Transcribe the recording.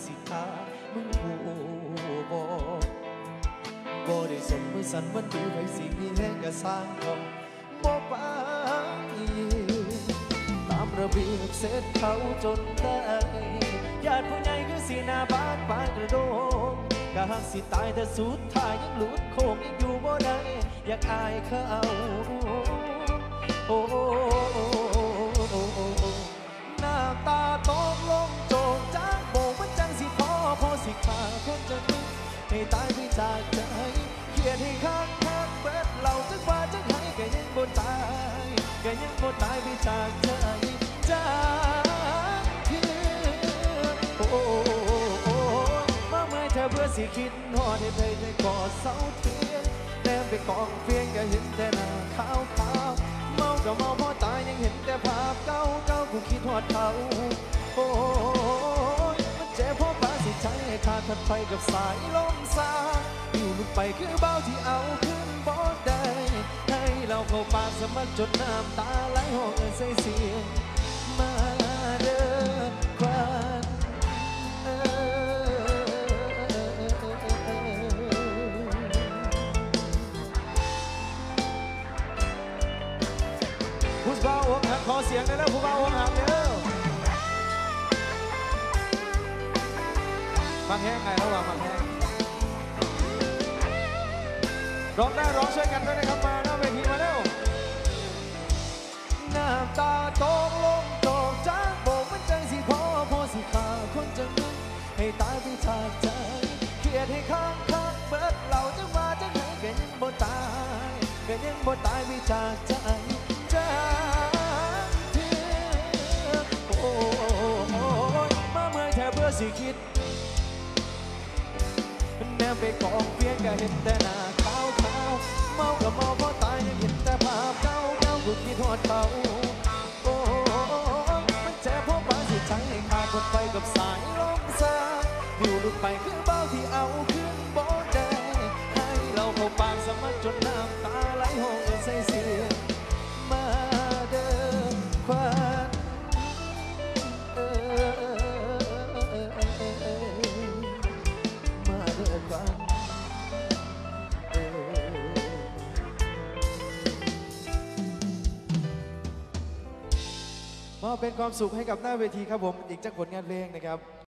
สิทามึงหูบ่ได้สมมือสันวันดูไว้สิมีแห้งกะสร้างเขาบ่ไปตามระเบียบเสร็จเขาจนได้ญาติผู้ใหญ่คือสีหน้าบานปานกระโดงกะหักสิตายแต่สุดท้ายยังหลุดโค้งยังอยู่บ่ได้อยากอายเขาน้ำตาตกลงโจกจากโบกมันจังสิพอสิขาคนจะนึกให้ตายไปจากใจเขียนให้ข้างเบิดเราจักว่าจักให้ก็ยังบ่ตายก็ยังบ่ตายไปจากใจจากมาเมื่อเธอเบื่อสิคิดหอดให้เธอได้กอดเสาเทียนแนมไปกองเพียงก็เห็นแต่หน้าขาวเมาก็เมาพอตายยังเห็นแต่ภาพเก่ากูคิดหอดเขามันเจ็บเพราะปาสิใจให้ขาดทัดไฟกับสายลมซาอยู่ลุกไปคือเบาที่เอาขึ้นบ่ได้ให้เราเข้าปากสมัครจนน้ำตาไหลห้องใส่เสียงมาเดินควันผู้บ่าวหักขอเสียงได้แล้วผู้บ่าวหักเด้อฟังแห้งไงระหว่างฟังแห้งร้องได้ร้องช่วยกันด้วยนะครับมาหน้าเวทีมาเร็วน้ำตาตกลงโจกจากโบกมันจังสิพอสิขาคนจังนึกให้ตายไปจากใจเครียดให้ข้างเบิดเราจังว่าจังไหนก็ยังบ่ตายก็ยังบ่ตายไปจากใจมาเมื่อแค่เพื่อสิคิดแนมไปกองเพียงก็เห็นแต่หน้าขาวเมาก็เมาเพราะตายยังเห็นแต่ภาพเก่ากูคิดทอดเขามันเจ็บเพราะปาสิใจให้ขาดหมดไปกับสายลมซาดิวหลุดไปคือเบาที่เอาขึ้นบ่ได้ให้เราเข้าปากสมัครจนน้ำตาไหลห้องใส่เสียงมาเดินควันมาเดินควันมอบเป็นความสุขให้กับหน้าเวทีครับผมอีกจากผลงานเพลงนะครับ